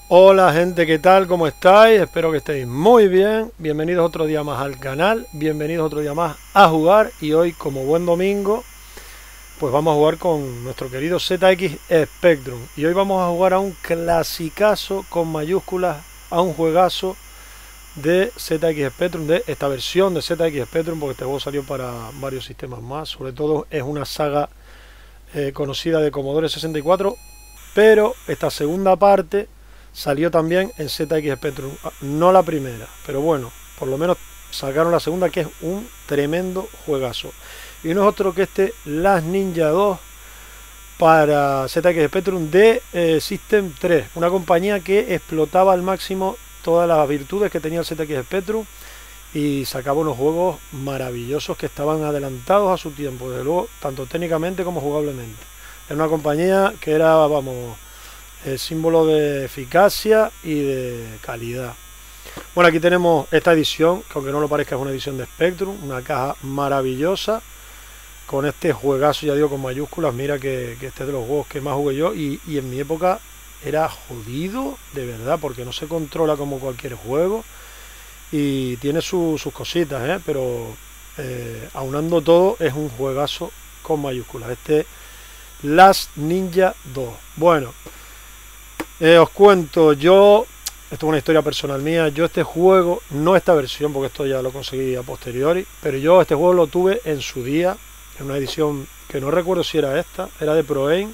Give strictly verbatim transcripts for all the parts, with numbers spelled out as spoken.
Hola gente, ¿qué tal? ¿Cómo estáis? Espero que estéis muy bien. Bienvenidos otro día más al canal, bienvenidos otro día más a jugar. Y hoy, como buen domingo, pues vamos a jugar con nuestro querido Z X Spectrum. Y hoy vamos a jugar a un clasicazo con mayúsculas, a un juegazo de Z X Spectrum, de esta versión de Z X Spectrum, porque este juego salió para varios sistemas más. Sobre todo es una saga eh, conocida de Commodore sesenta y cuatro, pero esta segunda parte salió también en Z X Spectrum, no la primera, pero bueno, por lo menos sacaron la segunda, que es un tremendo juegazo. Y no es otro que este Last Ninja dos para Z X Spectrum de eh, System tres, una compañía que explotaba al máximo todas las virtudes que tenía el Z X Spectrum y sacaba unos juegos maravillosos que estaban adelantados a su tiempo, desde luego, tanto técnicamente como jugablemente. Era una compañía que era, vamos, el símbolo de eficacia y de calidad. Bueno, aquí tenemos esta edición, que aunque no lo parezca es una edición de Spectrum, una caja maravillosa con este juegazo, ya digo con mayúsculas. Mira que, que este es de los juegos que más jugué yo y, y en mi época era jodido de verdad, porque no se controla como cualquier juego y tiene su, sus cositas, ¿eh? Pero eh, aunando todo es un juegazo con mayúsculas, este Last Ninja dos. Bueno, Eh, os cuento, yo, esto es una historia personal mía, yo este juego, no esta versión, porque esto ya lo conseguí a posteriori, pero yo este juego lo tuve en su día, en una edición que no recuerdo si era esta, era de Pro Game,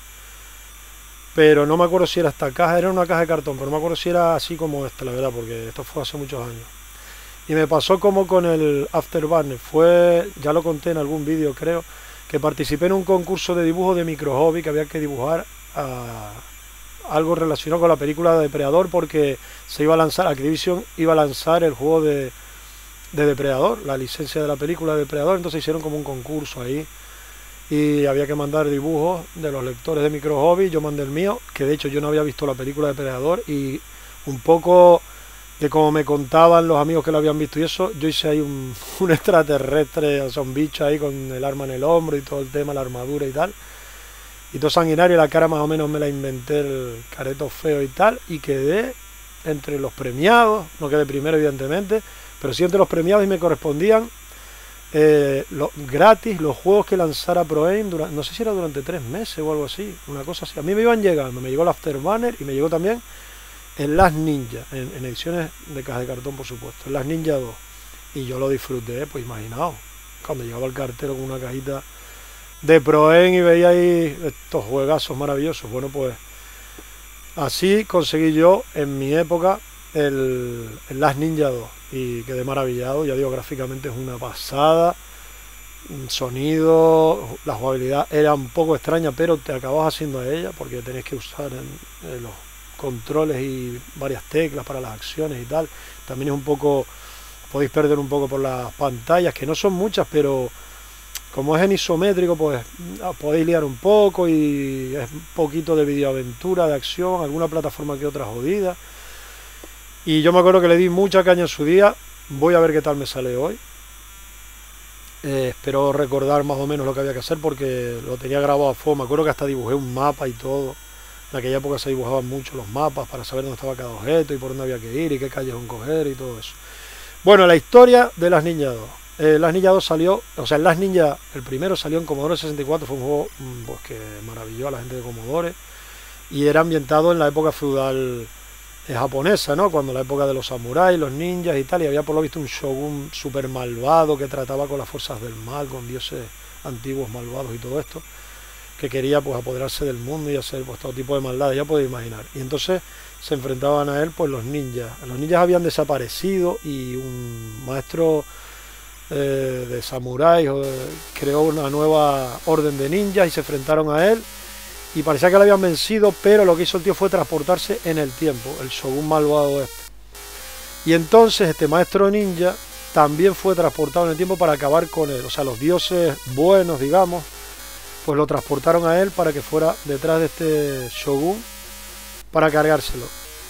pero no me acuerdo si era esta caja, era una caja de cartón, pero no me acuerdo si era así como esta, la verdad, porque esto fue hace muchos años. Y me pasó como con el Afterburner, fue, ya lo conté en algún vídeo creo, que participé en un concurso de dibujo de Micro Hobby, que había que dibujar a... algo relacionado con la película de Depredador, porque se iba a lanzar, Activision iba a lanzar el juego de, de Depredador, la licencia de la película de Depredador, entonces hicieron como un concurso ahí y había que mandar dibujos de los lectores de Micro Hobby. Yo mandé el mío, que de hecho yo no había visto la película de Depredador, y un poco de como me contaban los amigos que lo habían visto y eso, yo hice ahí un, un extraterrestre, o sea, un bicho ahí con el arma en el hombro y todo el tema, la armadura y tal. Y todo sanguinario, la cara más o menos me la inventé, el careto feo y tal, y quedé entre los premiados, no quedé primero evidentemente, pero sí entre los premiados, y me correspondían eh, lo, gratis los juegos que lanzara Pro Game, durante, no sé si era durante tres meses o algo así, una cosa así. A mí me iban llegando, me llegó el Afterburner y me llegó también el Last Ninja, en, en ediciones de caja de cartón por supuesto, el Last Ninja dos, y yo lo disfruté, pues imaginaos, cuando llegaba el cartero con una cajita de Pro Game y veía ahí estos juegazos maravillosos. Bueno, pues así conseguí yo en mi época el, el Last Ninja dos y quedé maravillado. Ya digo, gráficamente es una pasada, sonido, la jugabilidad era un poco extraña, pero te acabas haciendo a ella porque tenés que usar en, en los controles y varias teclas para las acciones y tal. También es un poco, podéis perder un poco por las pantallas, que no son muchas, pero como es en isométrico, pues podéis liar un poco, y es un poquito de videoaventura, de acción, alguna plataforma que otra jodida. Y yo me acuerdo que le di mucha caña en su día. Voy a ver qué tal me sale hoy. Eh, espero recordar más o menos lo que había que hacer, porque lo tenía grabado a fuego. Me acuerdo que hasta dibujé un mapa y todo. En aquella época se dibujaban mucho los mapas para saber dónde estaba cada objeto y por dónde había que ir y qué callejón coger y todo eso. Bueno, la historia de Last Ninja dos. Eh, Last Ninja dos salió, o sea, el Last Ninja, el primero salió en Commodore sesenta y cuatro, fue un juego pues, que maravilló a la gente de Commodore, y era ambientado en la época feudal eh, japonesa, ¿no? Cuando la época de los samuráis, los ninjas y tal, y había por lo visto un shogun súper malvado que trataba con las fuerzas del mal, con dioses antiguos malvados y todo esto, que quería pues apoderarse del mundo y hacer pues todo tipo de maldades, ya podéis imaginar. Y entonces se enfrentaban a él pues los ninjas. Los ninjas habían desaparecido y un maestro Eh, de samuráis creó una nueva orden de ninjas y se enfrentaron a él, y parecía que lo habían vencido, pero lo que hizo el tío fue transportarse en el tiempo, el shogun malvado este. Y entonces este maestro ninja también fue transportado en el tiempo para acabar con él. O sea, los dioses buenos, digamos, pues lo transportaron a él para que fuera detrás de este shogun para cargárselo.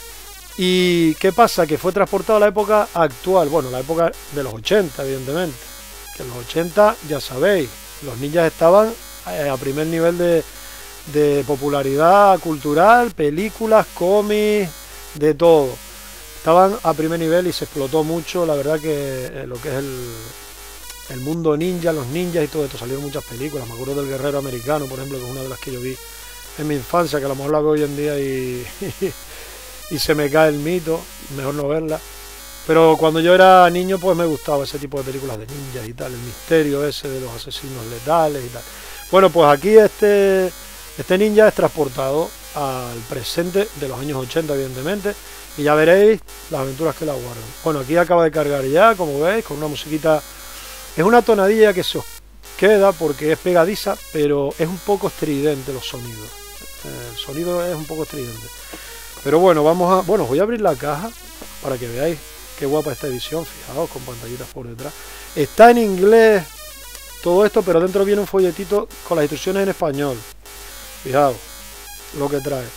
¿Y qué pasa? Que fue transportado a la época actual, bueno, la época de los ochenta, evidentemente. Que en los ochenta, ya sabéis, los ninjas estaban a primer nivel de, de popularidad cultural, películas, cómics, de todo. Estaban a primer nivel y se explotó mucho, la verdad que eh, lo que es el, el mundo ninja, los ninjas y todo esto, salieron muchas películas. Me acuerdo del Guerrero Americano, por ejemplo, que es una de las que yo vi en mi infancia, que a lo mejor la veo hoy en día y, y se me cae el mito, mejor no verla. Pero cuando yo era niño pues me gustaba ese tipo de películas de ninjas y tal, el misterio ese de los asesinos letales y tal. Bueno, pues aquí este, este ninja es transportado al presente de los años ochenta, evidentemente, y ya veréis las aventuras que la guardan. Bueno, aquí acaba de cargar ya, como veis, con una musiquita. Es una tonadilla que se os queda porque es pegadiza, pero es un poco estridente los sonidos. El sonido es un poco estridente. Pero bueno, vamos a... Bueno, voy a abrir la caja para que veáis qué guapa esta edición. Fijaos, con pantallitas por detrás. Está en inglés todo esto, pero dentro viene un folletito con las instrucciones en español. Fijaos lo que trae.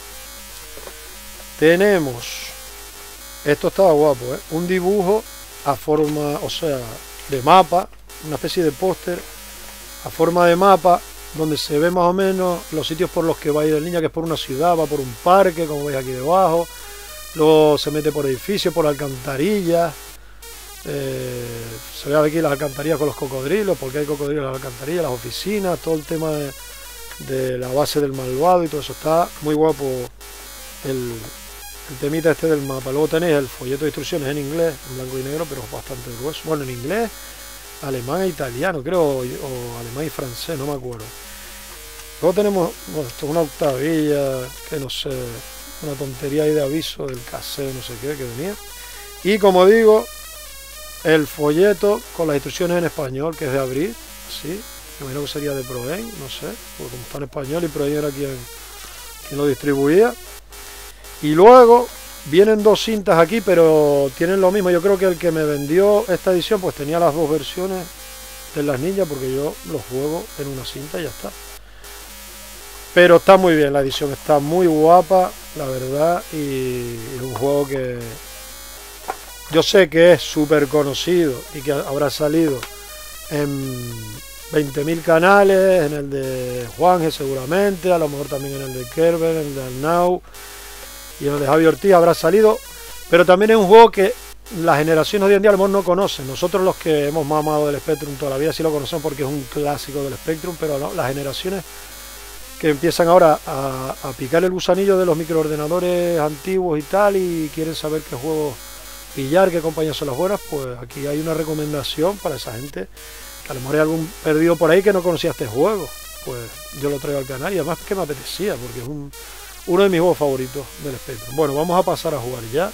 Tenemos... Esto estaba guapo, ¿eh? Un dibujo a forma, o sea, de mapa. Una especie de póster a forma de mapa, donde se ve más o menos los sitios por los que va a ir el niño, que es por una ciudad, va por un parque, como veis aquí debajo. Luego se mete por edificios, por alcantarillas. Eh, se ve aquí las alcantarillas con los cocodrilos, porque hay cocodrilos en las alcantarillas, las oficinas, todo el tema de, de la base del malvado y todo eso. Está muy guapo el, el temita este del mapa. Luego tenéis el folleto de instrucciones en inglés, en blanco y negro, pero bastante grueso. Bueno, en inglés, alemán e italiano, creo, o, o alemán y francés, no me acuerdo. Luego tenemos, bueno, esto es una octavilla, que no sé, una tontería ahí de aviso del cassette, no sé qué, que venía. Y como digo, el folleto con las instrucciones en español, que es de abril, así, me imagino que sería de Proen, no sé, porque como está en español y Proen era quien, quien lo distribuía. Y luego vienen dos cintas aquí, pero tienen lo mismo. Yo creo que el que me vendió esta edición pues tenía las dos versiones de las ninjas, porque yo los juego en una cinta y ya está. Pero está muy bien, la edición está muy guapa, la verdad, y es un juego que yo sé que es súper conocido y que habrá salido en veinte mil canales, en el de Juanje seguramente, a lo mejor también en el de Kerber, en el de Arnau y en el de Javi Ortiz habrá salido, pero también es un juego que las generaciones de hoy en día a lo mejor no conocen. Nosotros los que hemos mamado del Spectrum toda la vida sí lo conocemos porque es un clásico del Spectrum, pero no, las generaciones que empiezan ahora a, a picar el gusanillo de los microordenadores antiguos y tal, y quieren saber qué juegos pillar, qué compañías son las buenas, pues aquí hay una recomendación para esa gente, que a lo mejor hay algún perdido por ahí que no conocía este juego, pues yo lo traigo al canal y además que me apetecía, porque es un, uno de mis juegos favoritos del Spectrum. Bueno, vamos a pasar a jugar ya.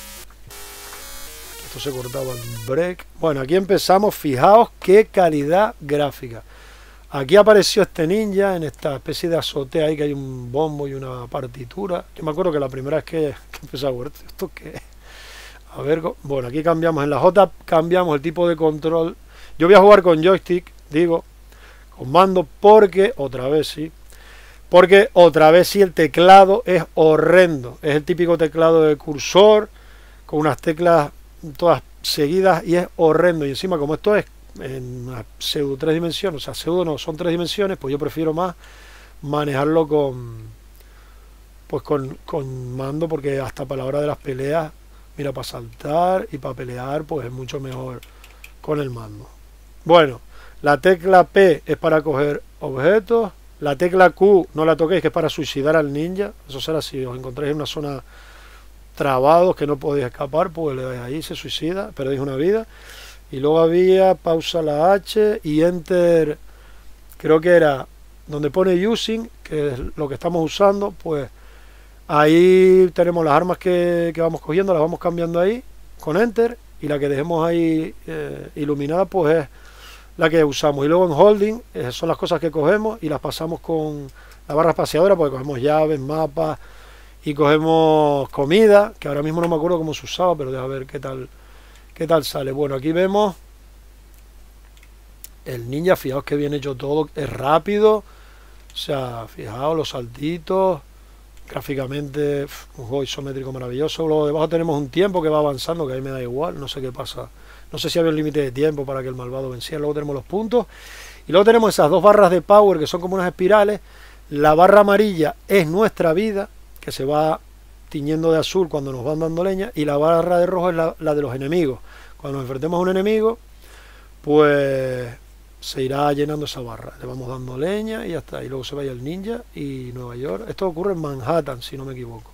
Esto se cortaba en break. Bueno, aquí empezamos. Fijaos qué calidad gráfica. Aquí apareció este ninja en esta especie de azotea ahí, que hay un bombo y una partitura. Yo me acuerdo que la primera vez que, que empecé a jugar, ¿esto qué es? A ver, bueno, aquí cambiamos, en la J cambiamos el tipo de control. Yo voy a jugar con joystick, digo, con mando, porque, otra vez sí, porque otra vez sí el teclado es horrendo. Es el típico teclado de cursor, con unas teclas todas seguidas y es horrendo. Y encima como esto es en una pseudo tres dimensiones, o sea, pseudo no, son tres dimensiones, pues yo prefiero más manejarlo con, pues con, con mando, porque hasta para la hora de las peleas, mira, para saltar y para pelear, pues es mucho mejor con el mando. Bueno, la tecla P es para coger objetos. La tecla Q no la toquéis, que es para suicidar al ninja. Eso será si os encontráis en una zona trabados que no podéis escapar, pues le dais ahí, se suicida, perdéis una vida. Y luego había pausa la H y enter, creo que era donde pone using, que es lo que estamos usando, pues ahí tenemos las armas que, que vamos cogiendo, las vamos cambiando ahí con enter, y la que dejemos ahí eh, iluminada pues es la que usamos. Y luego en holding eh, son las cosas que cogemos y las pasamos con la barra espaciadora, porque cogemos llaves, mapas y cogemos comida, que ahora mismo no me acuerdo cómo se usaba, pero deja ver qué tal, qué tal sale. Bueno, aquí vemos el ninja, fijaos que bien hecho todo, es rápido, o sea, fijaos los saltitos, gráficamente un juego isométrico maravilloso. Luego debajo tenemos un tiempo que va avanzando, que a mí me da igual, no sé qué pasa, no sé si había un límite de tiempo para que el malvado venciera. Luego tenemos los puntos y luego tenemos esas dos barras de power que son como unas espirales. La barra amarilla es nuestra vida, que se va tiñendo de azul cuando nos van dando leña, y la barra de rojo es la, la de los enemigos. Cuando nos enfrentemos a un enemigo, pues se irá llenando esa barra. Le vamos dando leña y ya está. Y luego se vaya el ninja y Nueva York. Esto ocurre en Manhattan, si no me equivoco.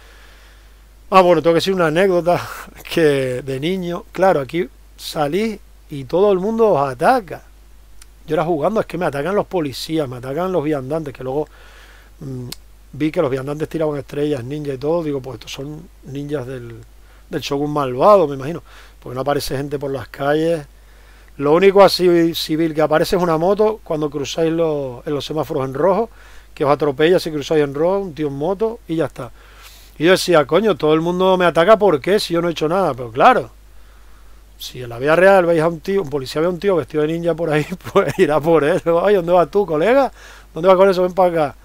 Ah, bueno, tengo que decir una anécdota que de niño, claro, aquí salí y todo el mundo os ataca. Yo era jugando, es que me atacan los policías, me atacan los viandantes, que luego mmm, vi que los viandantes tiraban estrellas, ninjas y todo. Digo, pues estos son ninjas del, del Shogun malvado, me imagino. Porque no aparece gente por las calles. Lo único así civil que aparece es una moto cuando cruzáis los, en los semáforos en rojo, que os atropella si cruzáis en rojo, un tío en moto y ya está. Y yo decía, coño, todo el mundo me ataca, ¿por qué? Si yo no he hecho nada. Pero claro, si en la vida real veis a un tío, un policía ve a un tío vestido de ninja por ahí, pues irá por él. Ay, ¿dónde vas tú, colega? ¿Dónde vas con eso? Ven para acá.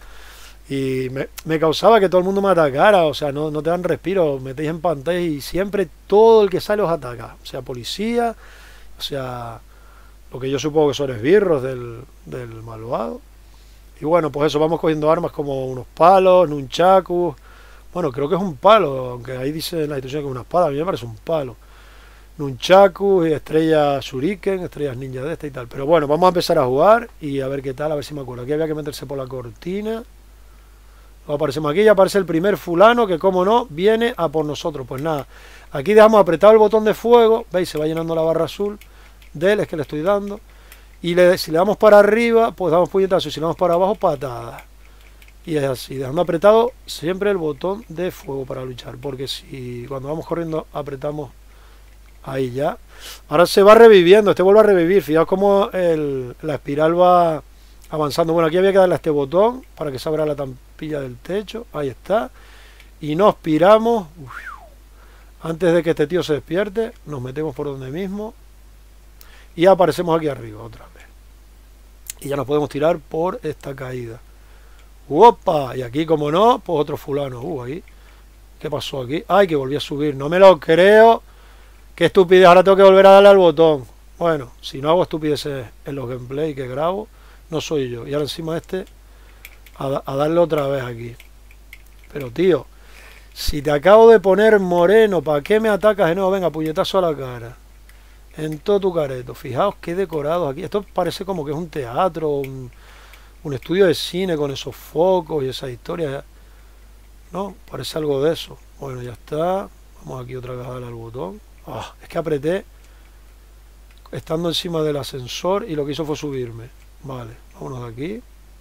Y me, me causaba que todo el mundo me atacara, o sea, no, no te dan respiro, metéis en pantalla y siempre todo el que sale os ataca, o sea, policía, o sea, lo que yo supongo que son esbirros del, del malvado. Y bueno, pues eso, vamos cogiendo armas como unos palos, nunchakus. Bueno, creo que es un palo, aunque ahí dice en la instrucción que es una espada, a mí me parece un palo. Nunchakus, estrellas shuriken, estrellas ninja de esta y tal. Pero bueno, vamos a empezar a jugar y a ver qué tal, a ver si me acuerdo. Aquí había que meterse por la cortina. Aparecemos aquí y aparece el primer fulano que, como no, viene a por nosotros. Pues nada, aquí dejamos apretado el botón de fuego, veis, se va llenando la barra azul de él, es que le estoy dando. Y le, si le damos para arriba, pues damos puñetazos, y si le damos para abajo, patadas. Y es así, dejando apretado siempre el botón de fuego para luchar, porque si cuando vamos corriendo apretamos ahí ya. Ahora se va reviviendo, este vuelve a revivir, fijaos cómo el, la espiral va avanzando. Bueno, aquí había que darle a este botón para que se abra la tampilla del techo. Ahí está. Y nos piramos. Uf, antes de que este tío se despierte, nos metemos por donde mismo. Y aparecemos aquí arriba otra vez. Y ya nos podemos tirar por esta caída. ¡Opa! Y aquí, como no, pues otro fulano. Uh, ahí. ¿Qué pasó aquí? ¡Ay, que volví a subir! No me lo creo. ¡Qué estupidez! Ahora tengo que volver a darle al botón. Bueno, si no hago estupideces en los gameplay que grabo, no soy yo. Y ahora encima este a, a darle otra vez aquí. Pero tío, si te acabo de poner moreno, ¿para qué me atacas de nuevo? Venga, puñetazo a la cara. En todo tu careto. Fijaos qué decorados aquí. Esto parece como que es un teatro, un, un estudio de cine con esos focos y esa historia. No, parece algo de eso. Bueno, ya está. Vamos aquí otra vez a darle al botón. Ah, es que apreté estando encima del ascensor y lo que hizo fue subirme. Vale, vámonos de aquí.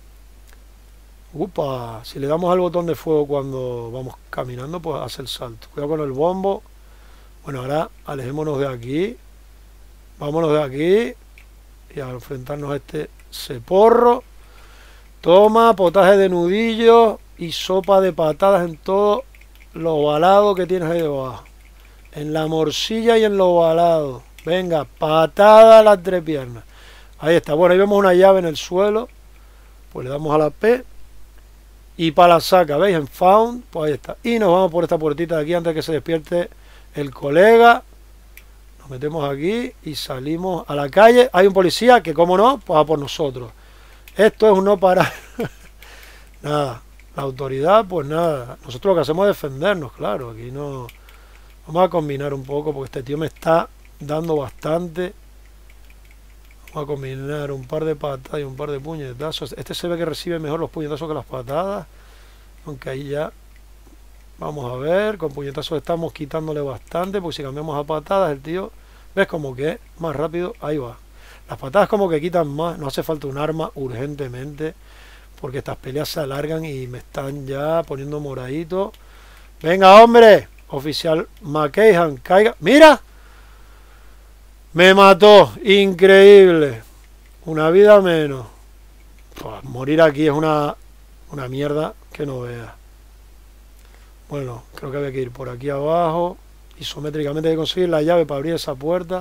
Upa, si le damos al botón de fuego cuando vamos caminando, pues hace el salto. Cuidado con el bombo. Bueno, ahora alejémonos de aquí. Vámonos de aquí. Y a enfrentarnos a este ceporro. Toma, potaje de nudillo y sopa de patadas en todo lo ovalado que tienes ahí debajo. En la morcilla y en lo ovalado. Venga, patada a las tres piernas. Ahí está. Bueno, ahí vemos una llave en el suelo. Pues le damos a la P. Y para la saca, ¿veis? En Found. Pues ahí está. Y nos vamos por esta puertita de aquí antes de que se despierte el colega. Nos metemos aquí y salimos a la calle. Hay un policía que, como no, pues va por nosotros. Esto es un no parar. Nada. La autoridad, pues nada. Nosotros lo que hacemos es defendernos, claro. Aquí no... Vamos a combinar un poco porque este tío me está dando bastante. Vamos a combinar un par de patadas y un par de puñetazos. Este se ve que recibe mejor los puñetazos que las patadas. Aunque ahí ya... Vamos a ver. Con puñetazos estamos quitándole bastante. Porque si cambiamos a patadas el tío... ¿Ves como que más rápido? Ahí va. Las patadas como que quitan más. No hace falta un arma urgentemente. Porque estas peleas se alargan y me están ya poniendo moradito. ¡Venga, hombre! Oficial McKayhan, caiga. ¡Mira! Me mató. Increíble. Una vida menos. Pues morir aquí es una, una mierda que no veas. Bueno, creo que había que ir por aquí abajo. Isométricamente hay que conseguir la llave para abrir esa puerta.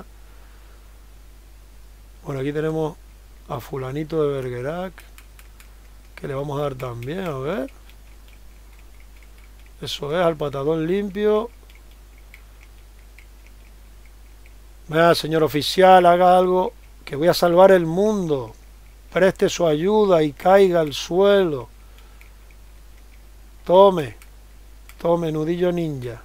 Bueno, aquí tenemos a fulanito de Bergerac. Que le vamos a dar también, a ver. Eso es, al patadón limpio. Vea, señor oficial, haga algo, que voy a salvar el mundo. Preste su ayuda y caiga al suelo. Tome. Tome, nudillo ninja.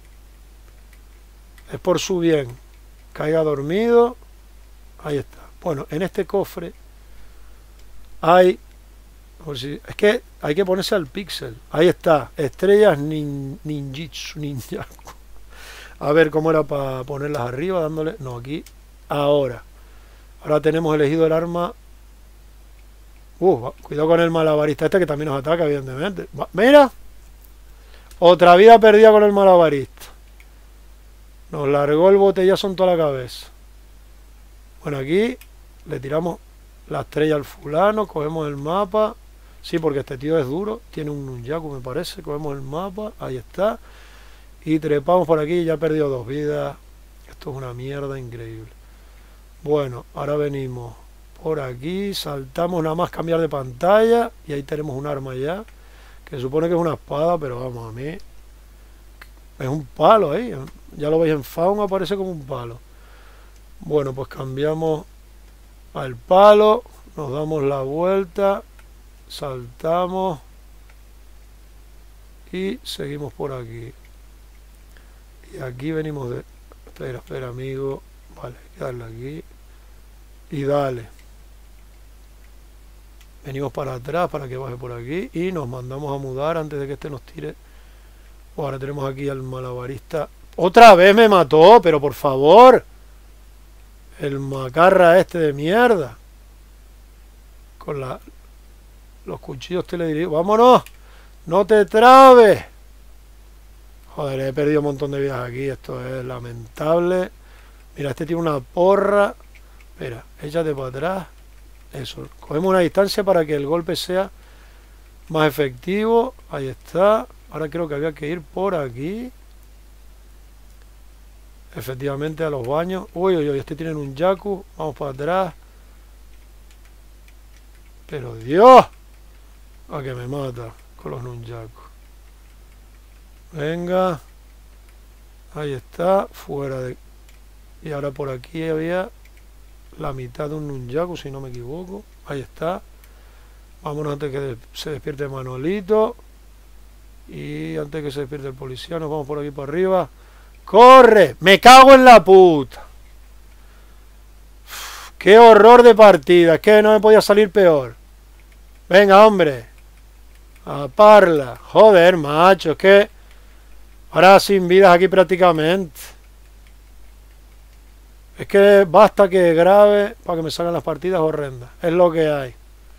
Es por su bien. Caiga dormido. Ahí está. Bueno, en este cofre hay... Por si, es que hay que ponerse al píxel. Ahí está. Estrellas nin, ninjitsu, ninjaku. A ver cómo era para ponerlas arriba, dándole... No, aquí. Ahora. Ahora tenemos elegido el arma. Uh, cuidado con el malabarista este que también nos ataca, evidentemente. Va, mira. Otra vida perdida con el malabarista. Nos largó el botellazo en toda la cabeza. Bueno, aquí le tiramos la estrella al fulano. Cogemos el mapa. Sí, porque este tío es duro. Tiene un nunjaku, me parece. Cogemos el mapa. Ahí está. Y trepamos por aquí. Ya ha perdido dos vidas. Esto es una mierda increíble. Bueno, ahora venimos por aquí. Saltamos nada más cambiar de pantalla. Y ahí tenemos un arma ya. Que se supone que es una espada. Pero vamos, a mí es un palo ahí. Ya lo veis en Faun. Aparece como un palo. Bueno, pues cambiamos al palo. Nos damos la vuelta. Saltamos. Y seguimos por aquí. Y aquí venimos de... Espera, espera, amigo. Vale, hay que darle aquí. Y dale. Venimos para atrás para que baje por aquí. Y nos mandamos a mudar antes de que este nos tire. Oh, ahora tenemos aquí al malabarista. ¡Otra vez me mató! Pero por favor. El macarra este de mierda. Con la... Los cuchillos teledirigidos. ¡Vámonos! ¡No te trabes! Joder, he perdido un montón de vidas aquí. Esto es lamentable. Mira, este tiene una porra. Espera, échate para atrás. Eso. Cogemos una distancia para que el golpe sea más efectivo. Ahí está. Ahora creo que había que ir por aquí. Efectivamente a los baños. Uy, uy, uy. Este tiene un nunjaku. Vamos para atrás. Pero Dios. A que me mata con los nunjaku. Venga. Ahí está. Fuera de... Y ahora por aquí había la mitad de un nunjaku, si no me equivoco. Ahí está. Vámonos antes que se despierte Manolito. Y antes que se despierte el policía, nos vamos por aquí para arriba. ¡Corre! ¡Me cago en la puta! Uf, ¡qué horror de partida! Es que no me podía salir peor. Venga, hombre. A parla. Joder, macho, es que... Ahora sin vidas aquí prácticamente. Es que basta que grabe para que me salgan las partidas horrendas. Es lo que hay.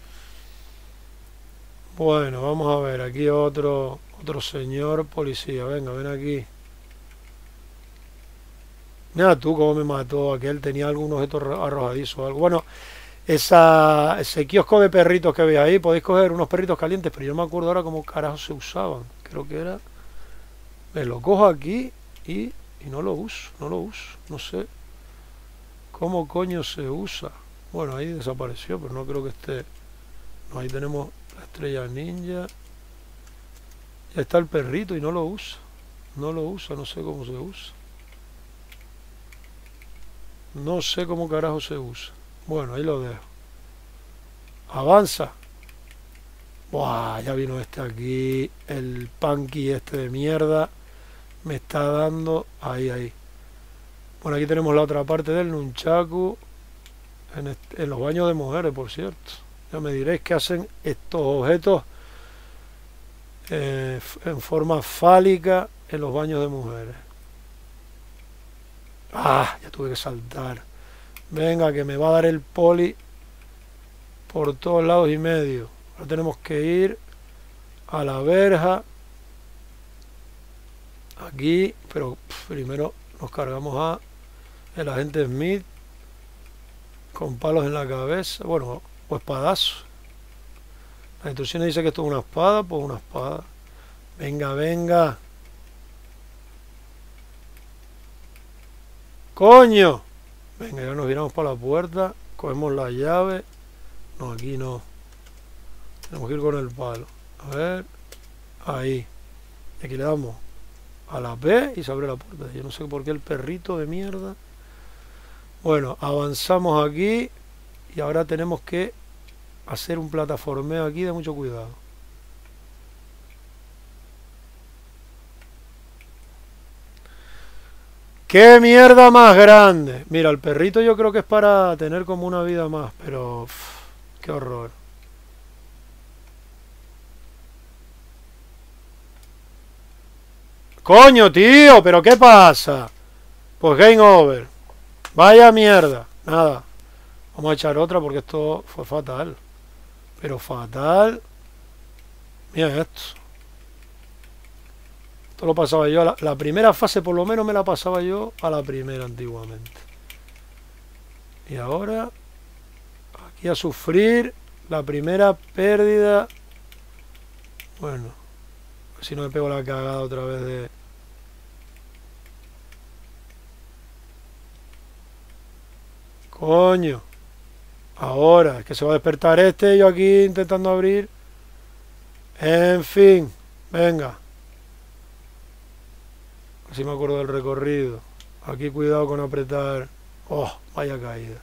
Bueno, vamos a ver. Aquí otro otro señor policía. Venga, ven aquí. Mira tú cómo me mató. Aquel tenía algún objeto arrojadizo o algo. Bueno, esa, ese kiosco de perritos que veis ahí, podéis coger unos perritos calientes, pero yo no me acuerdo ahora cómo carajo se usaban. Creo que era... Me lo cojo aquí y, y no lo uso. No lo uso. No sé. ¿Cómo coño se usa? Bueno, ahí desapareció, pero no creo que esté... No, ahí tenemos la estrella ninja. Ya está el perrito y no lo usa. No lo usa, no sé cómo se usa. No sé cómo carajo se usa. Bueno, ahí lo dejo. Avanza. Buah, ya vino este aquí. El punky este de mierda. Me está dando... Ahí, ahí. Bueno, aquí tenemos la otra parte del nunchaku. En, este, en los baños de mujeres, por cierto. Ya me diréis qué hacen estos objetos eh, en forma fálica en los baños de mujeres. Ah, ya tuve que saltar. Venga, que me va a dar el poli por todos lados y medio. Ahora tenemos que ir a la verja. Aquí, pero pff, primero nos cargamos a el agente Smith con palos en la cabeza. Bueno, o espadazos. Las instrucciones dicen que esto es una espada, pues una espada. Venga, venga. ¡Coño! Venga, ya nos viramos para la puerta. Cogemos la llave. No, aquí no. Tenemos que ir con el palo. A ver. Ahí. Y aquí le damos a la P y se abre la puerta. Yo no sé por qué el perrito de mierda. Bueno, avanzamos aquí. Y ahora tenemos que hacer un plataformeo aquí de mucho cuidado. ¡Qué mierda más grande! Mira, el perrito yo creo que es para tener como una vida más, pero... Uf, ¡qué horror! ¡Coño, tío! ¿Pero qué pasa? Pues game over. Vaya mierda. Nada. Vamos a echar otra porque esto fue fatal. Pero fatal. Mira esto. Esto lo pasaba yo a la, la primera fase, por lo menos me la pasaba yo a la primera antiguamente. Y ahora aquí a sufrir la primera pérdida. Bueno, a ver si no me pego la cagada otra vez de... Coño. Ahora, es que se va a despertar este y yo aquí intentando abrir. En fin, venga. Así me acuerdo del recorrido. Aquí cuidado con apretar. Oh, vaya caída.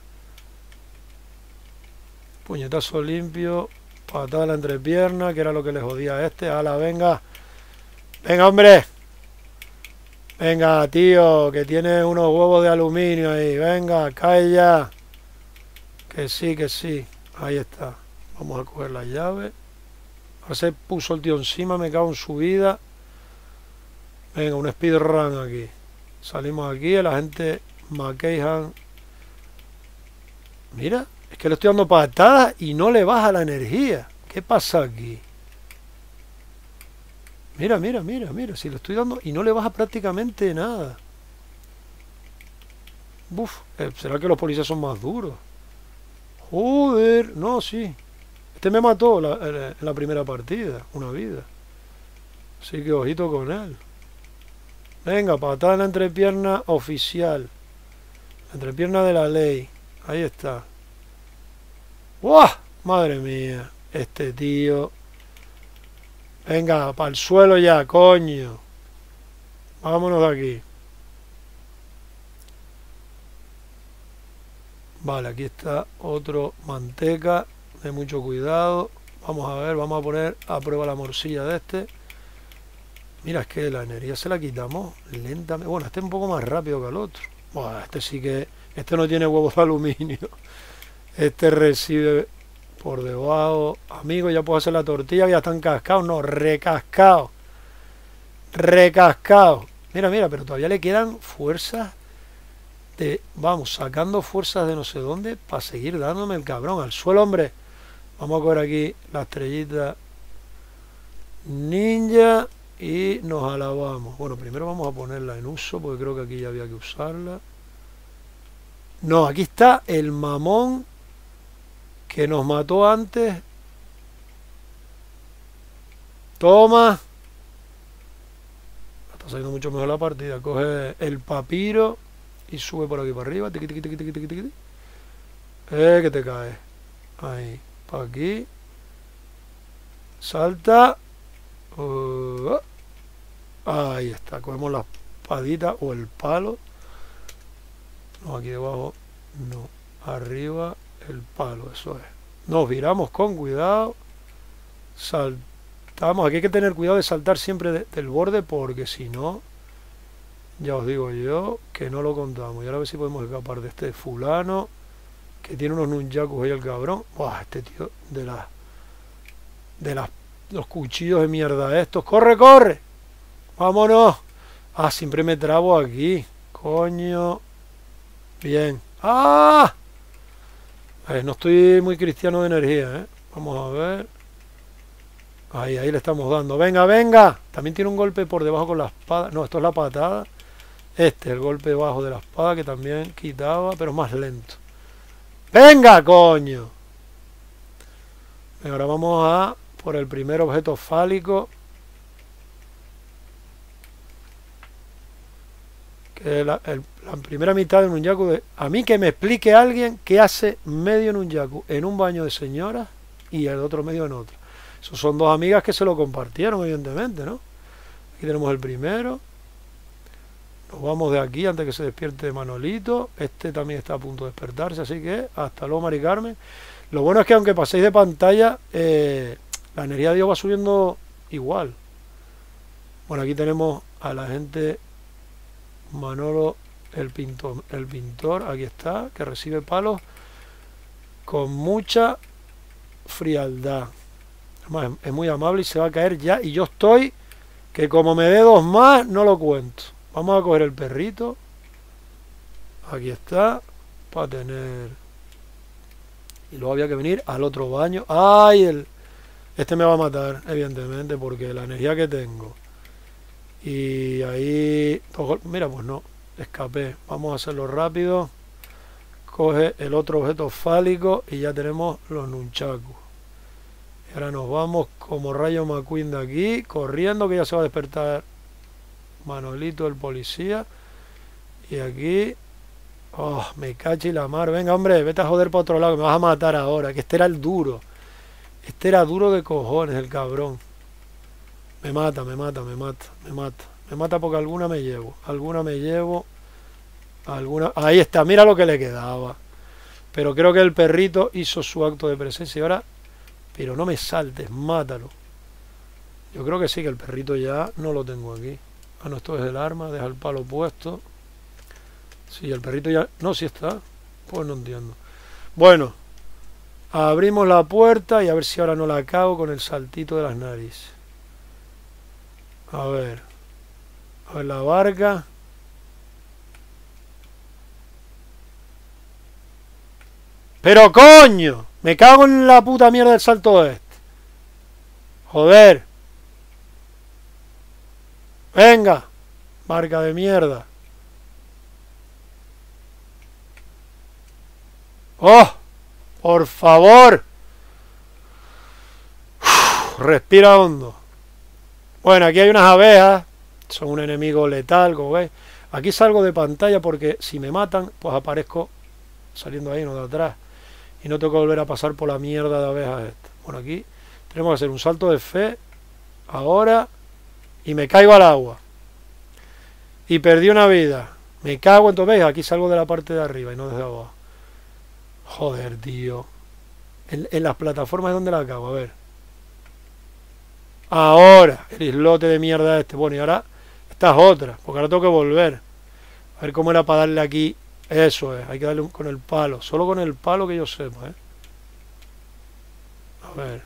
Puñetazo limpio. Patada a la entrepierna, que era lo que le jodía a este. Ala, venga. Venga, hombre. Venga, tío, que tiene unos huevos de aluminio ahí. Venga, cae ya. Que sí, que sí. Ahí está. Vamos a coger la llave. Ahora se puso el tío encima, me cago en su vida. Venga, un speedrun aquí. Salimos aquí, el agente McKayhan. Mira, es que le estoy dando patadas y no le baja la energía. ¿Qué pasa aquí? Mira, mira, mira, mira. Si le estoy dando y no le baja prácticamente nada. Uf, ¿será que los policías son más duros? Joder, no, sí. Este me mató la, en la primera partida, una vida. Así que ojito con él. Venga, patada en la entrepierna oficial. La entrepierna de la ley. Ahí está. ¡Buah! Madre mía. Este tío. Venga, para el suelo ya, coño. Vámonos de aquí. Vale, aquí está otro manteca. De mucho cuidado. Vamos a ver, vamos a poner a prueba la morcilla de este. Mira, es que la energía se la quitamos lentamente. Bueno, este es un poco más rápido que el otro. Buah, este sí que... Este no tiene huevos de aluminio. Este recibe por debajo. Amigo, ya puedo hacer la tortilla. Ya están cascados. No, recascados. Recascados. Mira, mira, pero todavía le quedan fuerzas de... Vamos, sacando fuerzas de no sé dónde para seguir dándome el cabrón. Al suelo, hombre. Vamos a coger aquí la estrellita ninja. Y nos alabamos. Bueno, primero vamos a ponerla en uso, porque creo que aquí ya había que usarla. No, aquí está el mamón que nos mató antes. Toma. Está saliendo mucho mejor la partida. Coge el papiro y sube por aquí para arriba. Tiqui, tiqui, tiqui, tiqui, tiqui, tiqui. Eh, que te cae. Ahí, para aquí. Salta. Uh, ahí está, cogemos la espadita o el palo. No, aquí debajo, no, arriba el palo, eso es. Nos viramos con cuidado. Saltamos, aquí hay que tener cuidado de saltar siempre de, del borde, porque si no, ya os digo yo que no lo contamos. Y ahora a ver si podemos escapar de este fulano que tiene unos nunchakus ahí el cabrón. Buah, este tío de las de las los cuchillos de mierda estos. ¡Corre, corre! ¡Vámonos! Ah, siempre me trabo aquí. Coño. Bien. ¡Ah! A ver, no estoy muy cristiano de energía, ¿eh? Vamos a ver. Ahí, ahí le estamos dando. ¡Venga, venga! También tiene un golpe por debajo con la espada. No, esto es la patada. Este es el golpe bajo de la espada que también quitaba, pero es más lento. ¡Venga, coño! Venga, ahora vamos a... por el primer objeto fálico, que la, el, la primera mitad de un nunchaku de, a mí que me explique alguien qué hace medio nunchaku en un baño de señoras y el otro medio en otro. Esos son dos amigas que se lo compartieron, evidentemente, ¿no? Aquí tenemos el primero. Nos vamos de aquí antes que se despierte Manolito. Este también está a punto de despertarse, así que hasta luego, Mari Carmen. Lo bueno es que aunque paséis de pantalla, eh, la energía de Dios va subiendo igual. Bueno, aquí tenemos a la gente Manolo el pintor, el pintor, aquí está, que recibe palos con mucha frialdad. Además, es muy amable y se va a caer ya. Y yo estoy, que como me dé dos más, no lo cuento. Vamos a coger el perrito. Aquí está, para tener... Y luego había que venir al otro baño. ¡Ay! El... Este me va a matar, evidentemente, porque la energía que tengo. Y ahí... Mira, pues no, escapé. Vamos a hacerlo rápido. Coge el otro objeto fálico y ya tenemos los nunchakus. Y ahora nos vamos como Rayo McQueen de aquí, corriendo, que ya se va a despertar Manolito, el policía. Y aquí... Oh, me cachi la mar. Venga, hombre, vete a joder para otro lado, que me vas a matar ahora. Que este era el duro. Este era duro de cojones, el cabrón. Me mata, me mata, me mata, me mata. Me mata porque alguna me llevo. Alguna me llevo. Alguna... Ahí está, mira lo que le quedaba. Pero creo que el perrito hizo su acto de presencia. Y ahora... Pero no me saltes, mátalo. Yo creo que sí, que el perrito ya no lo tengo aquí. Ah, no, esto es el arma, deja el palo puesto. Sí, el perrito ya... No, sí está. Pues no entiendo. Bueno, abrimos la puerta y a ver si ahora no la cago con el saltito de las narices. A ver. A ver la barca. ¡Pero coño! Me cago en la puta mierda del salto este. Joder. Venga. Barca de mierda. ¡Oh! ¡Por favor! Uf, respira hondo. Bueno, aquí hay unas abejas. Son un enemigo letal, como veis. Aquí salgo de pantalla porque si me matan, pues aparezco saliendo ahí, no de atrás. Y no tengo que volver a pasar por la mierda de abejas esta. Bueno, aquí tenemos que hacer un salto de fe. Ahora. Y me caigo al agua. Y perdí una vida. Me cago, entonces veis, aquí salgo de la parte de arriba y no desde abajo. Joder, tío. En, en las plataformas es donde la cago, a ver. Ahora, el islote de mierda este. Bueno, y ahora, esta es otra, porque ahora tengo que volver. A ver cómo era para darle aquí. Eso es, hay que darle un, con el palo. Solo con el palo que yo sepa, ¿eh? A ver.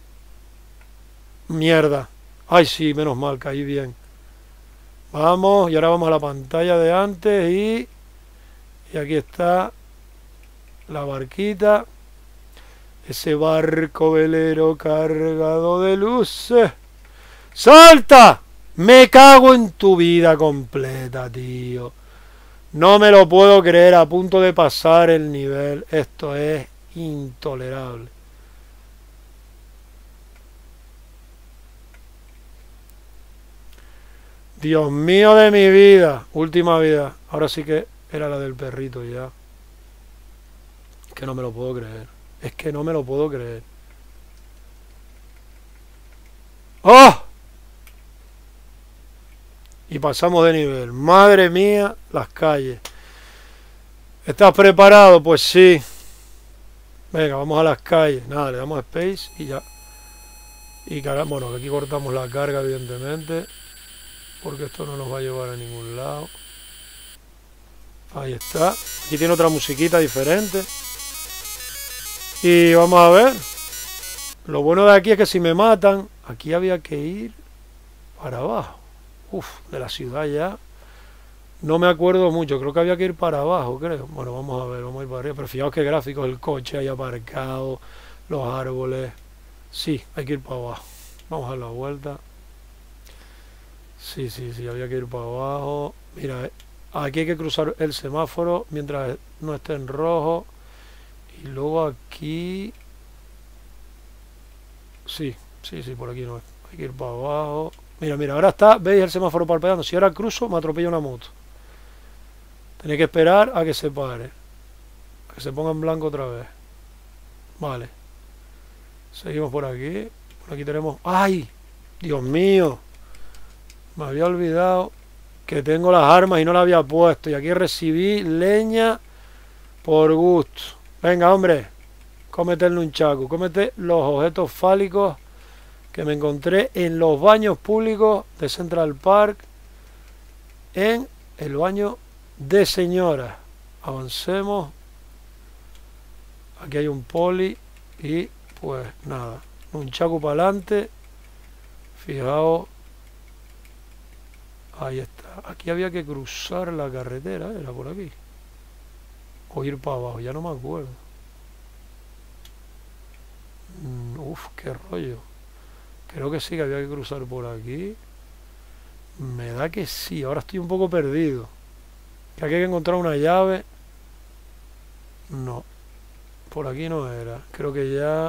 Mierda. Ay, sí, menos mal, caí bien. Vamos, y ahora vamos a la pantalla de antes y... Y aquí está... La barquita. Ese barco velero cargado de luces. ¡Salta! Me cago en tu vida completa, tío. No me lo puedo creer, a punto de pasar el nivel. Esto es intolerable. Dios mío de mi vida. Última vida. Ahora sí que era la del perrito ya. Es que no me lo puedo creer. Es que no me lo puedo creer. ¡Oh! Y pasamos de nivel. Madre mía, las calles. ¿Estás preparado? Pues sí. Venga, vamos a las calles. Nada, le damos space y ya. Y carga, bueno, aquí cortamos la carga, evidentemente. Porque esto no nos va a llevar a ningún lado. Ahí está. Aquí tiene otra musiquita diferente. Y vamos a ver. Lo bueno de aquí es que si me matan, aquí había que ir para abajo. Uf, de la ciudad ya. No me acuerdo mucho, creo que había que ir para abajo, creo. Bueno, vamos a ver, vamos a ir para arriba. Pero fijaos qué gráficos, el coche ahí aparcado, los árboles. Sí, hay que ir para abajo. Vamos a dar la vuelta. Sí, sí, sí, había que ir para abajo. Mira, aquí hay que cruzar el semáforo mientras no esté en rojo. Y luego aquí... Sí, sí, sí, por aquí no es. Hay que ir para abajo. Mira, mira, ahora está, veis el semáforo parpadeando. Si ahora cruzo, me atropella una moto. Tenéis que esperar a que se pare. A que se ponga en blanco otra vez. Vale. Seguimos por aquí. Por aquí tenemos... ¡Ay! Dios mío. Me había olvidado que tengo las armas y no las había puesto. Y aquí recibí leña por gusto. Venga, hombre. Cómete el nunchaku. Cómete los objetos fálicos que me encontré en los baños públicos de Central Park. En el baño de señoras. Avancemos. Aquí hay un poli y pues nada, un chaco para adelante. Fijaos, ahí está. Aquí había que cruzar la carretera, era por aquí, o ir para abajo, ya no me acuerdo. mm, Uf, qué rollo. Creo que sí, que había que cruzar por aquí. Me da que sí, ahora estoy un poco perdido. Que aquí hay que encontrar una llave. No, por aquí no era. Creo que ya...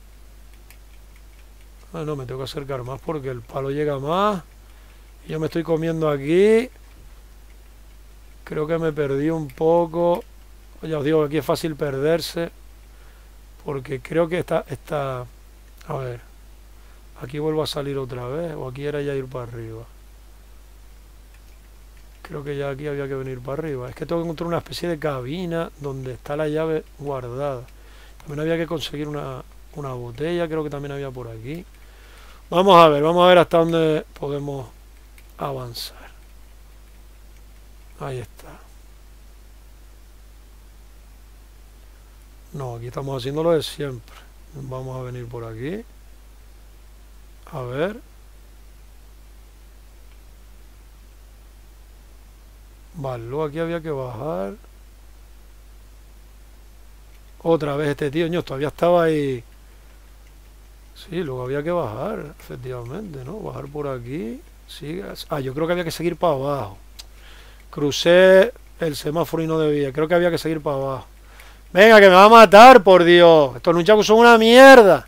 Ah, no, me tengo que acercar más porque el palo llega más. Y yo me estoy comiendo aquí. Creo que me perdí un poco. Ya os digo que aquí es fácil perderse. Porque creo que está... está... A ver. Aquí vuelvo a salir otra vez. O aquí era ya ir para arriba. Creo que ya aquí había que venir para arriba. Es que tengo que encontrar una especie de cabina donde está la llave guardada. También había que conseguir una, una botella. Creo que también había por aquí. Vamos a ver, vamos a ver hasta dónde podemos avanzar. Ahí está. No, aquí estamos haciendo lo de siempre. Vamos a venir por aquí. A ver. Vale, luego aquí había que bajar. Otra vez este tío, ño, todavía estaba ahí. Sí, luego había que bajar, efectivamente, ¿no? Bajar por aquí. Sí. Ah, yo creo que había que seguir para abajo. Crucé el semáforo y no debía. Creo que había que seguir para abajo. Venga, que me va a matar, por Dios. Estos nunchacos son una mierda.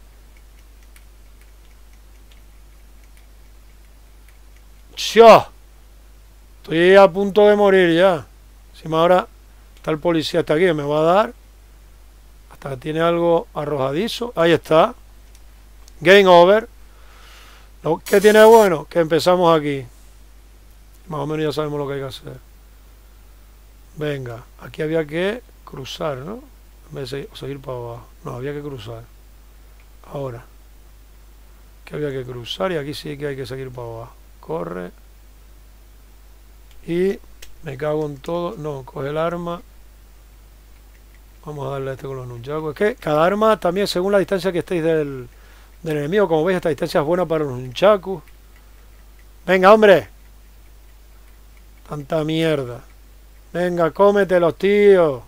¡Chio! Estoy a punto de morir ya. Encima ahora está el policía hasta aquí que me va a dar. Hasta que tiene algo arrojadizo. Ahí está. Game over. Lo que tiene de bueno, que empezamos aquí. Más o menos ya sabemos lo que hay que hacer. Venga, aquí había que cruzar, ¿no? En vez de seguir para abajo. No, había que cruzar. Ahora. Que había que cruzar y aquí sí que hay que seguir para abajo. Corre. Y me cago en todo. No, coge el arma. Vamos a darle a este con los nunchakus. Es que cada arma también según la distancia que estéis del, del enemigo. Como veis, esta distancia es buena para los nunchakus. Venga, hombre. Tanta mierda. Venga, cómetelos, tío.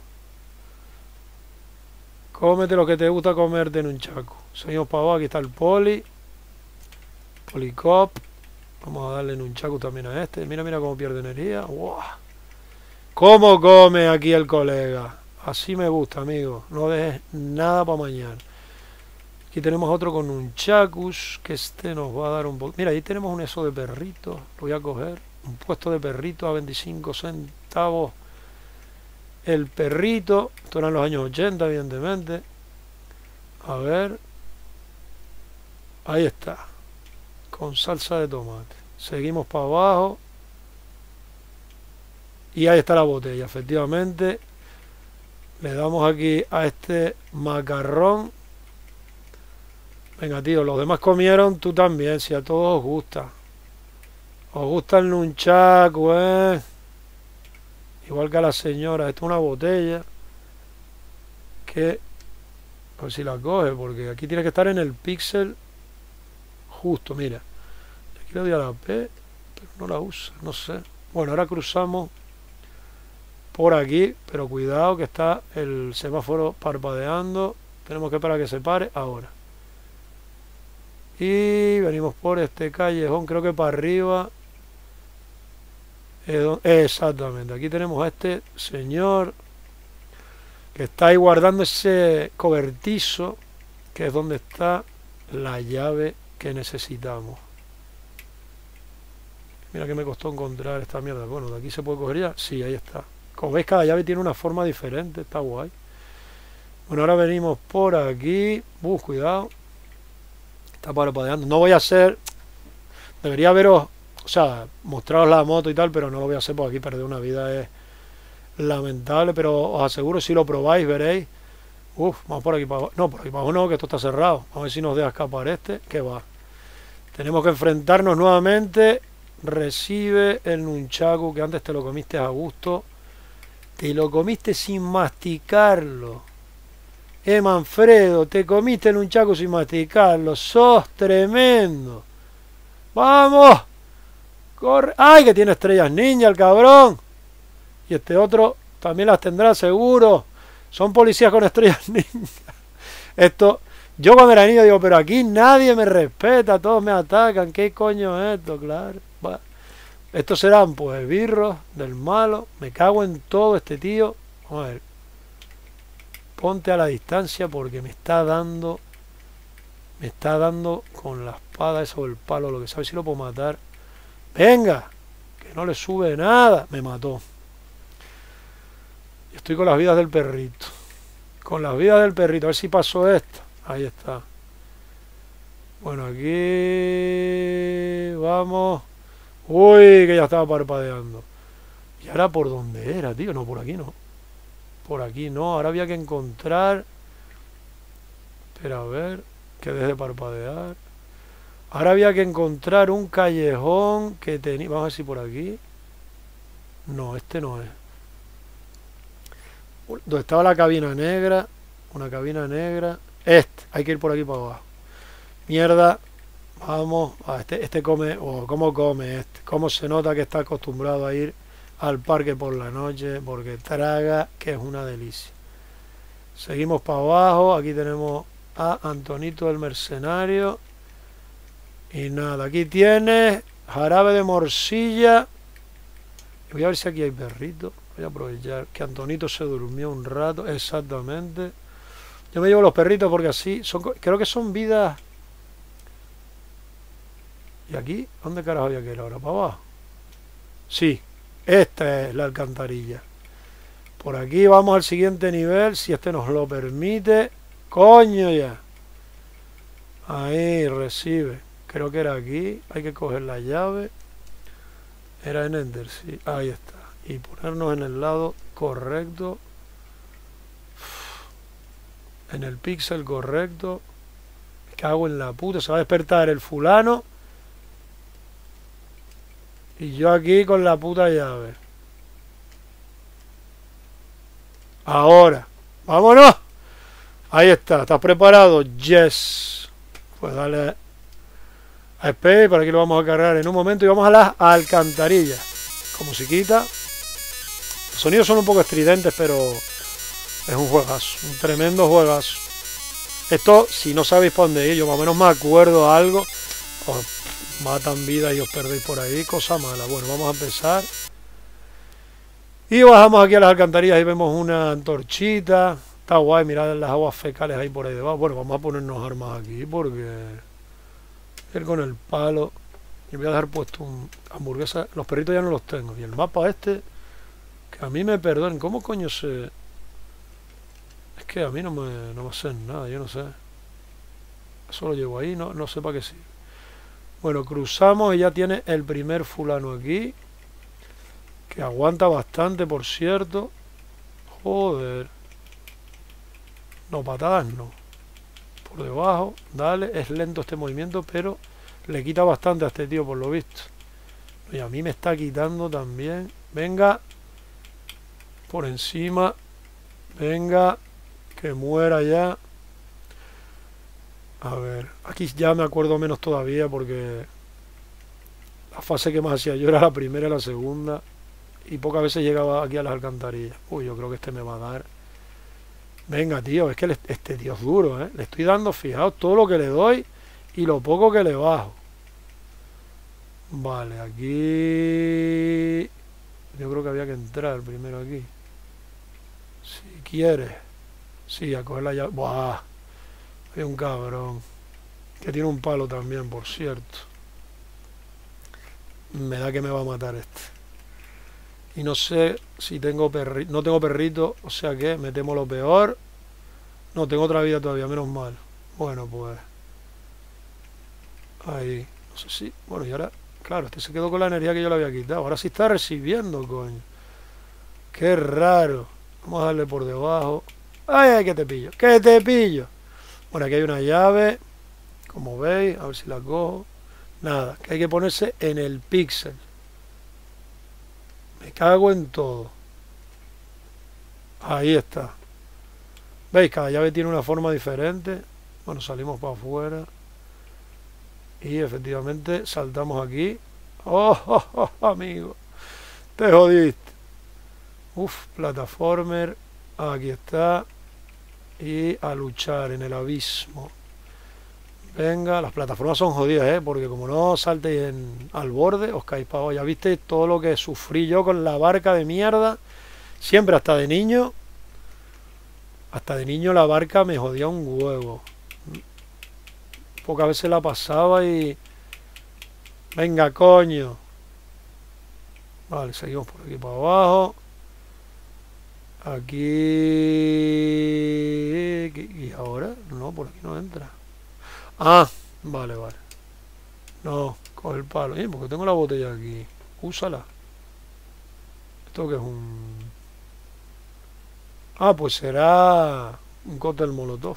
Cómete lo que te gusta comerte en un chaco. Seguimos para abajo, aquí está el poli. Policop. Vamos a darle en un chaco también a este. Mira, mira cómo pierde energía. ¡Wow! ¿Cómo come aquí el colega? Así me gusta, amigo. No dejes nada para mañana. Aquí tenemos otro con un chacus. Que este nos va a dar un poco. Mira, ahí tenemos un eso de perrito. Lo voy a coger. Un puesto de perrito a veinticinco centavos. El perrito. Esto era en los años ochenta, evidentemente. A ver. Ahí está. Con salsa de tomate. Seguimos para abajo. Y ahí está la botella, efectivamente. Le damos aquí a este macarrón. Venga, tío, los demás comieron, tú también, si a todos os gusta. Os gusta el nunchaku, eh. Igual que a la señora. Esto es una botella. Que... A ver si la coge, porque aquí tiene que estar en el píxel justo, mira. Aquí le doy a la P, pero no la usa, no sé. Bueno, ahora cruzamos por aquí, pero cuidado que está el semáforo parpadeando. Tenemos que esperar a que se pare ahora. Y venimos por este callejón, creo que para arriba. Exactamente, aquí tenemos a este señor que está ahí guardando ese cobertizo, que es donde está la llave que necesitamos. Mira que me costó encontrar esta mierda. Bueno, de aquí se puede coger ya. Sí, ahí está. Como veis, cada llave tiene una forma diferente. Está guay. Bueno, ahora venimos por aquí. Uh, cuidado. Está parpadeando. No voy a hacer... Debería haberos... O sea, mostraros la moto y tal, pero no lo voy a hacer porque aquí perder una vida es lamentable. Pero os aseguro, si lo probáis, veréis. Uf, vamos por aquí para abajo. No, por aquí para abajo no, que esto está cerrado. Vamos a ver si nos deja escapar este. Que va. Tenemos que enfrentarnos nuevamente. Recibe el nunchaku que antes te lo comiste a gusto. Te lo comiste sin masticarlo. Eh, Manfredo, te comiste el nunchaku sin masticarlo. Sos tremendo. ¡Vamos! ¡Corre! ¡Ay, que tiene estrellas ninja el cabrón! Y este otro también las tendrá seguro. Son policías con estrellas ninja. Esto, yo cuando era niño digo, pero aquí nadie me respeta, todos me atacan. ¿Qué coño es esto? Claro. Va. Estos serán pues birros del malo. Me cago en todo este tío. Vamos a ver. Ponte a la distancia porque me está dando. Me está dando con la espada eso del palo, lo que sabe si lo puedo matar. Venga, que no le sube nada. Me mató. Estoy con las vidas del perrito. Con las vidas del perrito. A ver si pasó esto. Ahí está. Bueno, aquí... Vamos. Uy, que ya estaba parpadeando. ¿Y ahora por dónde era, tío? No, por aquí no. Por aquí no. Ahora había que encontrar... Espera, a ver. Que deje de parpadear. Ahora había que encontrar un callejón que tenía... Vamos a ver si por aquí... No, este no es. Donde estaba la cabina negra. Una cabina negra. Este. Hay que ir por aquí para abajo. Mierda. Vamos. Ah, este, este come... Oh, ¿cómo come este? ¿Cómo se nota que está acostumbrado a ir al parque por la noche? Porque traga, que es una delicia. Seguimos para abajo. Aquí tenemos a Antonito el mercenario. Y nada, aquí tienes jarabe de morcilla. Voy a ver si aquí hay perrito. Voy a aprovechar que Antonito se durmió un rato. Exactamente. Yo me llevo los perritos porque así son, creo que son vidas. ¿Y aquí? ¿Dónde carajo había que ir ahora? ¿Para abajo? Sí, esta es la alcantarilla. Por aquí vamos al siguiente nivel, si este nos lo permite. ¡Coño ya! Ahí, recibe. Creo que era aquí. Hay que coger la llave. Era en Ender, sí. Ahí está. Y ponernos en el lado correcto. En el píxel correcto. Me cago en la puta. Se va a despertar el fulano. Y yo aquí con la puta llave. Ahora. ¡Vámonos! Ahí está. ¿Estás preparado? Yes. Pues dale a Space. Por aquí lo vamos a cargar en un momento. Y vamos a las alcantarillas. Con musiquita. Los sonidos son un poco estridentes, pero es un juegazo. Un tremendo juegazo. Esto, si no sabéis para dónde ir, yo más o menos me acuerdo algo. Os matan vida y os perdéis por ahí. Cosa mala. Bueno, vamos a empezar. Y bajamos aquí a las alcantarillas y vemos una antorchita. Está guay, mirad las aguas fecales ahí por ahí debajo. Bueno, vamos a ponernos armas aquí porque... Ir con el palo. Y voy a dejar puesto un hamburguesa. Los perritos ya no los tengo. Y el mapa este... Que a mí me perdonen. ¿Cómo coño se...? Es que a mí no me, no me hacen nada. Yo no sé. Eso lo llevo ahí. No, no sé para qué sí. Bueno, cruzamos y ya tiene el primer fulano aquí. Que aguanta bastante, por cierto. Joder. No, patadas no. Por debajo, dale. Es lento este movimiento, pero le quita bastante a este tío, por lo visto. Y a mí me está quitando también. Venga. Por encima. Venga. Que muera ya. A ver. Aquí ya me acuerdo menos todavía porque... La fase que más hacía yo era la primera y la segunda. Y pocas veces llegaba aquí a las alcantarillas. Uy, yo creo que este me va a dar. Venga, tío, es que le, este tío es duro, ¿eh? Le estoy dando, fijaos, todo lo que le doy y lo poco que le bajo. Vale, aquí... Yo creo que había que entrar primero aquí. Si quieres. Sí, a coger la llave. ¡Buah! Hay un cabrón. Que tiene un palo también, por cierto. Me da que me va a matar este. Y no sé si tengo perrito. No tengo perrito, o sea que me temo lo peor. No, tengo otra vida todavía, menos mal. Bueno, pues... Ahí. No sé si... Bueno, y ahora... Claro, este se quedó con la energía que yo le había quitado. Ahora sí está recibiendo, coño. Qué raro. Vamos a darle por debajo. ¡Ay, ay, que te pillo! ¡Que te pillo! Bueno, aquí hay una llave. Como veis, a ver si la cojo. Nada, que hay que ponerse en el píxel. Me cago en todo. Ahí está. ¿Veis? Cada llave tiene una forma diferente. Bueno, salimos para afuera. Y efectivamente saltamos aquí. ¡Oh, oh, oh, amigo! Te jodiste. Uf, plataformer. Aquí está. Y a luchar en el abismo. Venga, las plataformas son jodidas, ¿eh? Porque como no saltéis en, al borde, os caéis para abajo. Ya visteis todo lo que sufrí yo con la barca de mierda. Siempre, hasta de niño. Hasta de niño la barca me jodía un huevo. Pocas veces la pasaba y... Venga, coño. Vale, seguimos por aquí para abajo. Aquí... ¿Y ahora? No, por aquí no entra. Ah, vale, vale. No, coge el palo. Eh, porque tengo la botella aquí. Úsala. ¿Esto qué es un...? Ah, pues será un cóctel molotov.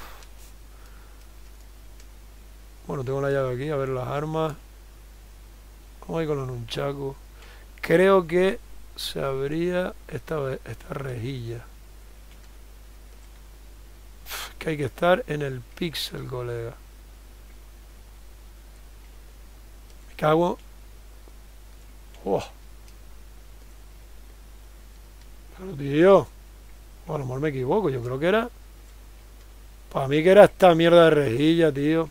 Bueno, tengo la llave aquí. A ver las armas. ¿Cómo hay con los nunchakus? Creo que se abría esta, esta rejilla. Uf, que hay que estar en el pixel, colega. Me cago. Oh. Pero tío, a lo mejor me equivoco. Yo creo que era... Para mí que era esta mierda de rejilla, tío.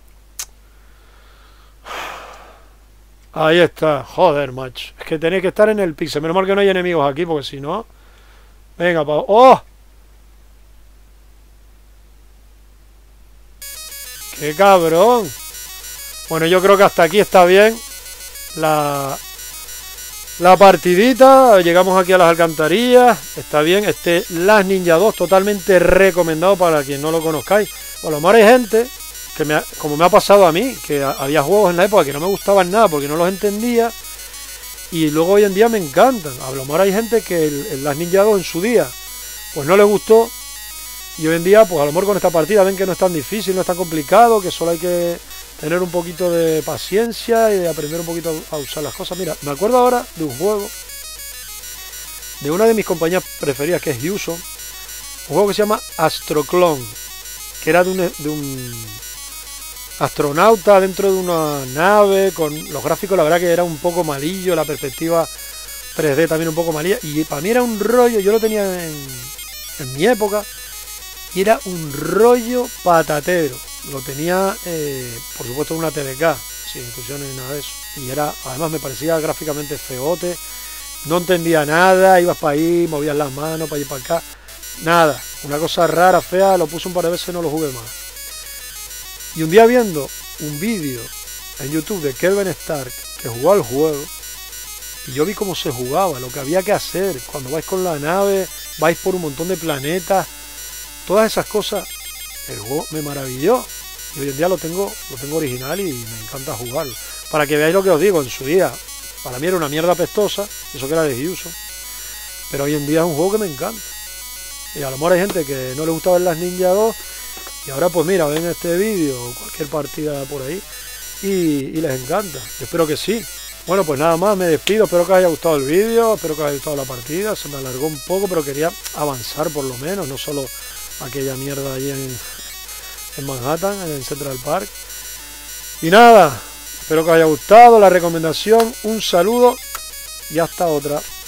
Ahí está. Joder, macho. Es que tenéis que estar en el pixel. Menos mal que no hay enemigos aquí, porque si no... Venga, pa... ¡Oh! ¡Qué cabrón! Bueno, yo creo que hasta aquí está bien la, la partidita. Llegamos aquí a las alcantarillas. Está bien. Este Last Ninja dos, totalmente recomendado para quien no lo conozcáis. A lo mejor hay gente que me ha, como me ha pasado a mí, que a, había juegos en la época que no me gustaban nada porque no los entendía. Y luego hoy en día me encantan. A lo mejor hay gente que el, el Last Ninja dos en su día pues no le gustó. Y hoy en día, pues a lo mejor con esta partida ven que no es tan difícil, no es tan complicado, que solo hay que tener un poquito de paciencia y de aprender un poquito a usar las cosas. Mira, me acuerdo ahora de un juego de una de mis compañías preferidas, que es Ubisoft, un juego que se llama Astroclone, que era de un, de un astronauta dentro de una nave, con los gráficos la verdad que era un poco malillo, la perspectiva tres D también un poco malilla, y para mí era un rollo, yo lo tenía en, en mi época, y era un rollo patatero. Lo tenía, eh, por supuesto, en una T D K, sin inclusiones ni nada de eso. Y era, además me parecía gráficamente feote. No entendía nada, ibas para ahí, movías las manos para allí para acá. Nada, una cosa rara, fea, lo puse un par de veces y no lo jugué más. Y un día viendo un vídeo en YouTube de Kelvin Stark, que jugó al juego, y yo vi cómo se jugaba, lo que había que hacer. Cuando vais con la nave, vais por un montón de planetas. Todas esas cosas, el juego me maravilló. Y hoy en día lo tengo, lo tengo original y me encanta jugarlo. Para que veáis lo que os digo, en su día, para mí era una mierda pestosa, eso que era de Ubisoft. Pero hoy en día es un juego que me encanta. Y a lo mejor hay gente que no le gustaba ver Last Ninja dos. Y ahora pues mira, ven este vídeo o cualquier partida por ahí. Y, y les encanta. Espero que sí. Bueno, pues nada más, me despido. Espero que os haya gustado el vídeo. Espero que os haya gustado la partida. Se me alargó un poco, pero quería avanzar por lo menos. No solo aquella mierda allí en, en Manhattan, en el Central Park. Y nada, espero que os haya gustado la recomendación. Un saludo y hasta otra.